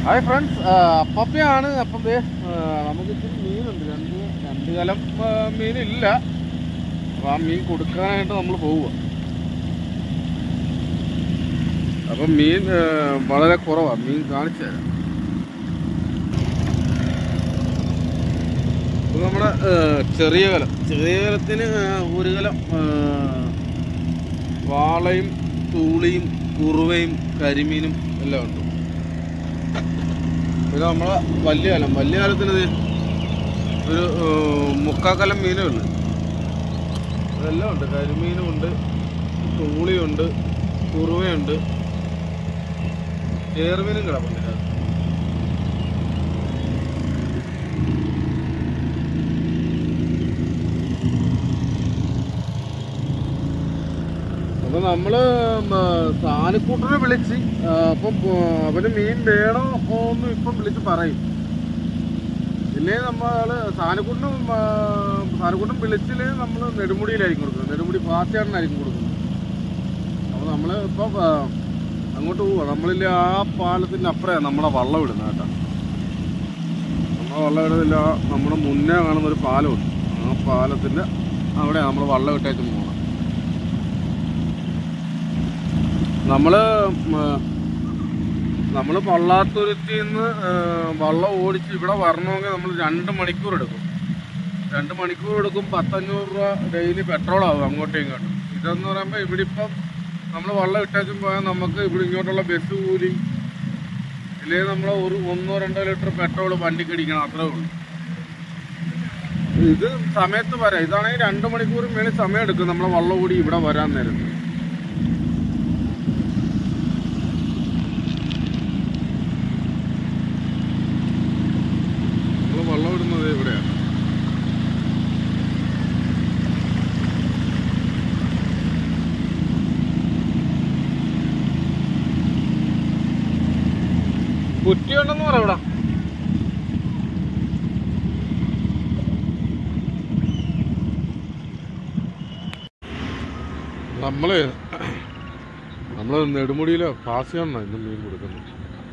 Hi friends, അപ്പയാണ്. അപ്പം നമുക്ക് ഇത്തിരി മീനുണ്ട്, രണ്ട് കലം മീനില്ല. അപ്പം ആ മീൻ കൊടുക്കാനായിട്ട് നമ്മൾ പോവുക. അപ്പം മീൻ വളരെ കുറവാണ്. മീൻ കാണിച്ചു തരാം. ഇപ്പം നമ്മുടെ ചെറിയ കലത്തിന് ഒരു കലം വാളയും തൂളിയും കുറുവയും കരിമീനും എല്ലാം ഉണ്ട്. ഇത് നമ്മളെ വലിയ കാലത്തിന് ഒരു മുക്കാക്കലം മീനും ഉണ്ട്. ഇതെല്ലാം ഉണ്ട്. കരിമീനും ഉണ്ട്, തൂളിയുണ്ട്, കുറുവയുണ്ട്, ചേർമീനും കിടപ്പുണ്ട്. അപ്പൊ നമ്മള് സാനിക്കൂട്ടനെ വിളിച്ച്, അപ്പം അവന് മീൻ വേണോ എന്ന് ഇപ്പം വിളിച്ച് പറയും. ഇല്ലേ നമ്മള് സാനിക്കൂട്ടൻ വിളിച്ചില്ലേ നമ്മൾ നെടുമുടിയിലായിരിക്കും കൊടുക്കുന്നത്. നെടുമുടി പാത്തിയാടനായിരിക്കും കൊടുക്കുന്നത്. അപ്പൊ നമ്മള് ഇപ്പൊ അങ്ങോട്ട് പോവാ. നമ്മളില്ലേ ആ പാലത്തിന്റെ അപ്പുറമാണ് നമ്മളെ വള്ളം ഇടുന്നത് കേട്ടോ. നമ്മളെ വള്ളം ഇടുന്നില്ല, നമ്മുടെ മുന്നേ കാണുന്ന ഒരു പാലമുണ്ട്. ആ പാലത്തിന്റെ അവിടെ നമ്മൾ വള്ളം ഇട്ടേച്ച് പോകണം. നമ്മള് പള്ളാത്തുരുത്തിൽ നിന്ന് വള്ളം ഓടിച്ച് ഇവിടെ വരണമെങ്കിൽ നമ്മൾ 2 മണിക്കൂർ എടുക്കും. 2 മണിക്കൂർ എടുക്കും. 1,500 രൂപ ഡെയിലി പെട്രോളാവും അങ്ങോട്ടും ഇങ്ങോട്ടും. ഇതെന്ന് പറയുമ്പോൾ ഇവിടെ ഇപ്പം നമ്മൾ വള്ളം ഇട്ടേച്ചും പോയാൽ നമുക്ക് ഇവിടെ ഇങ്ങോട്ടുള്ള ബസ് കൂലി, ഇല്ലെങ്കിൽ നമ്മൾ 1-2 ലിറ്റർ പെട്രോൾ വണ്ടിക്ക് അടിക്കണം, അത്രേ ഉള്ളൂ. ഇത് സമയത്ത് വരാം. ഇതാണെങ്കിൽ 2 മണിക്കൂർ മേളിൽ സമയം എടുക്കും നമ്മളെ വള്ളം കൂടി ഇവിടെ വരാൻ നേരത്ത്. വള്ളം ഇടുന്നത് ഇവിടെയാണ്. കുറ്റിയുണ്ടെന്ന് പറ ഇവിടെ. നമ്മള് നെടുമുടിയിലെ ഫാസിയാണ് ഇന്ന് മീൻ കൊടുക്കുന്നത്.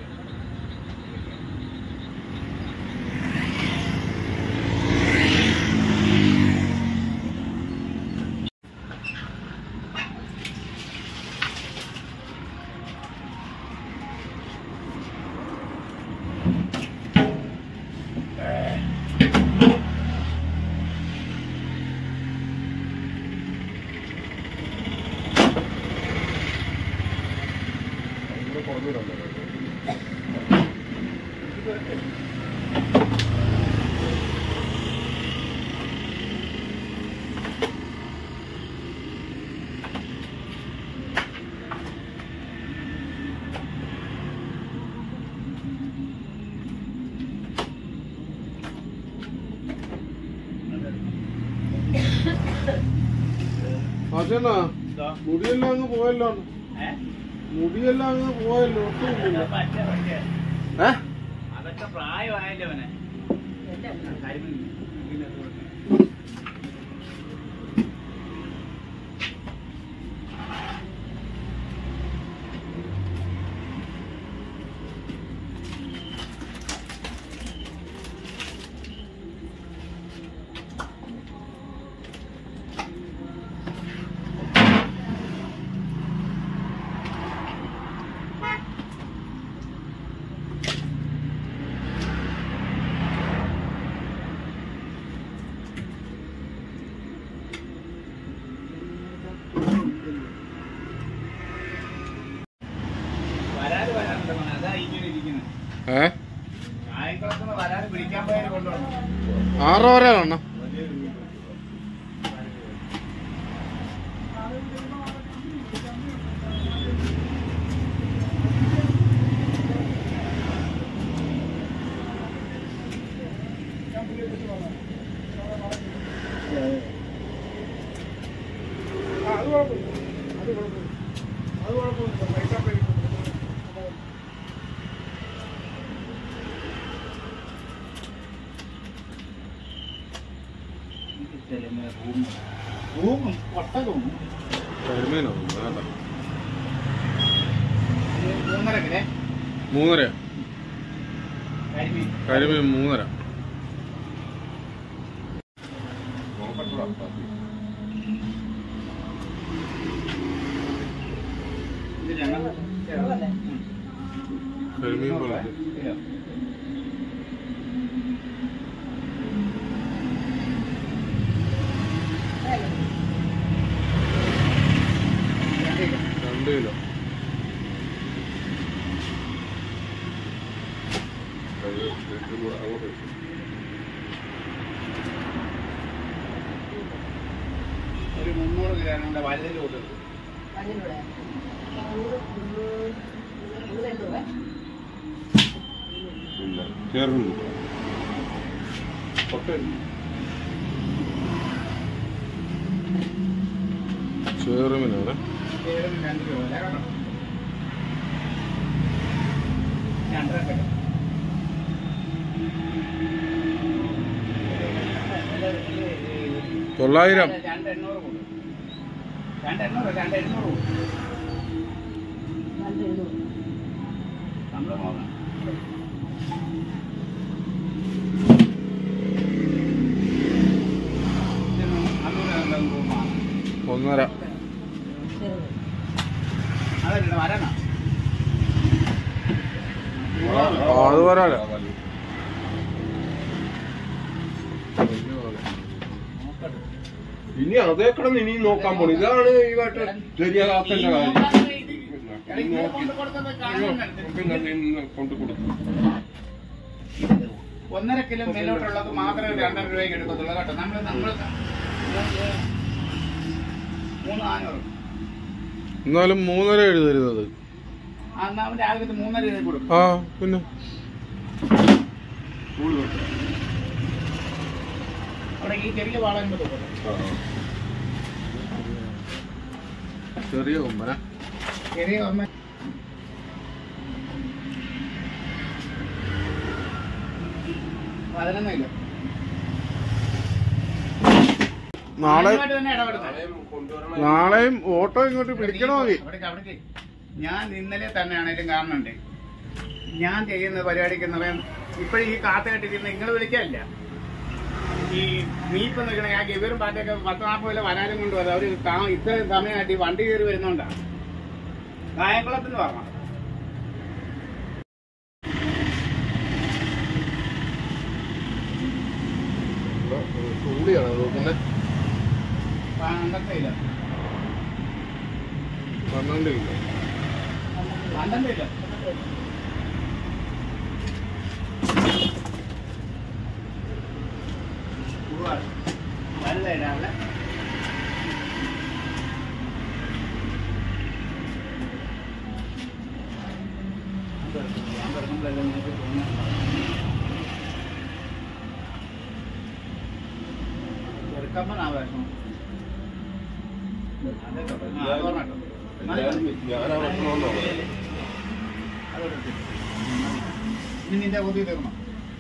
അതെന്നാ മുടിയെല്ലാം അങ്ങ് പോയല്ലോ. ഒട്ടുമില്ല. അതൊക്കെ പ്രായമായല്ലോ അവനെ. ആറോ വരാണ്. കരിമീൻ 3.5. കരിമീൻ പോലെ 2 കിലോ. ഒരു 300 ഗ്രാമിന്റെ വലുതിലൂടെ ചേർന്നു ചേറുമീനാണ്. 2 കിലോ 2.5 കിലോ. $900. 2.800 കൂടും. 2.800 കൂടും. നമ്മൾ നോക്കാം. 1.5. അതല്ല വരണ അത് വരാല. ഇനി അതേക്കണം ഇനി നോക്കാൻ പോണു. ഇതാണ് ഈ കാട്ട് ശരിയാക്കേണ്ട കാര്യം. കൊണ്ടു കൊടുക്കും. 1.5 കിലോ മേലോട്ടുള്ളത് മാത്രമേ 2.5 രൂപയ്ക്ക് എടുക്കത്തുള്ളൂ കേട്ടോ. നമ്മൾ 3.400. എന്നാലും 3.5 എഴുതരുത്. എന്നാ അവൻ രാവിലെ 3.5 രൂപ കൊടുക്കും. ആ പിന്നെ അവിടെ ഈ ചെറിയ വാള ചെറിയ കൊമ്പന ചെറിയ കൊമ്പൻ 11 കിലോ. നാളെയും ഓട്ടോ ഇങ്ങോട്ട് പിടിക്കണമെങ്കിൽ അവിടേക്ക് ഞാൻ ഇന്നലെ തന്നെ ആണെങ്കിലും കാണുന്നുണ്ട്. ഞാൻ ചെയ്യുന്ന പരിപാടിക്ക് എന്ന് പറയാൻ ഇപ്പോഴും ഈ കാത്ത കെട്ടിരുന്ന നിങ്ങൾ വിളിക്കാനില്ല. ഈ മീപ്പ് നിൽക്കണ ആ ഗവീറും പാറ്റൊക്കെ 10-40 കിലോ വരാനും കൊണ്ടുവരാം. അവർ ഇത്രയും സമയമായിട്ട് ഈ വണ്ടി കയറി വരുന്നോണ്ടാണ്. കായംകുളത്തിന് പറഞ്ഞു ചൂടിയാണ് നോക്കുന്നത്. 12 കിലോ 12 കിലോ 12 കിലോ. വലുതായിട്ടാണല്ലേ. ചെറുക്കമ്മനാവശ്യം ഇനി നിന്റെ കൊതി തീർന്നു.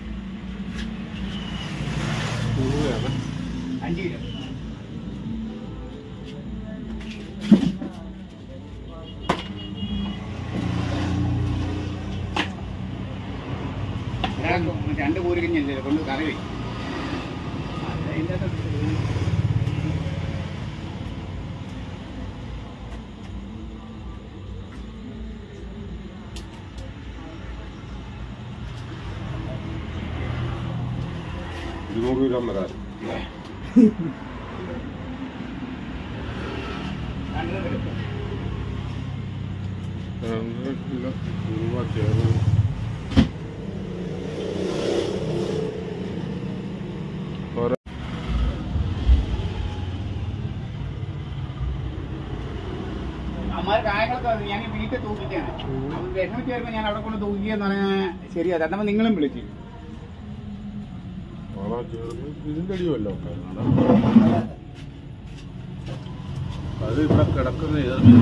5 കിലോ. രണ്ട് പൂരിക്കഞ്ഞല്ലേ കൊണ്ട് കറി വയ്ക്കും. അതിൻ്റെ $200 വരാൻ 2 കിലോ ഉരുവ ചേർന്ന് അമ്മാര് കായങ്ങളൊക്കെ ഞാൻ വീട്ടിൽ തൂക്കിക്കാണ്. വിഷമിച്ച് വരുമ്പോൾ ഞാൻ അവിടെ കൊണ്ട് തൂക്കിയെന്ന് പറഞ്ഞാൽ ശരിയാ. അന്നപ്പോൾ നിങ്ങളും വിളിച്ചു. ഇതിന്റെ അടിയുമല്ലോ അത് ഇവിടെ കിടക്കുന്ന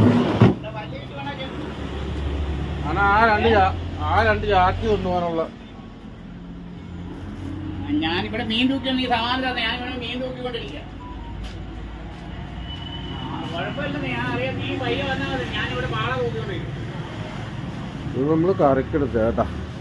ആ രണ്ട് ചാക്കി കൊണ്ടുപോകാനുള്ള. ഞാനിവിടെ മീൻ തൂക്കിയാണെങ്കിൽ സമാധാനം. ഞാനിവിടെ മീൻ തൂക്കിക്കൊണ്ടിരിക്കുക. കുഴപ്പമില്ലെന്ന് ഞാൻ അറിയാം. നീ പയ്യെ വന്നാൽ മതി. ഞാനിവിടെ പാള തൂക്കിക്കൊണ്ടിരിക്കും. ഇത് നമ്മള് കറിക്കെടുത്ത കേട്ടാ.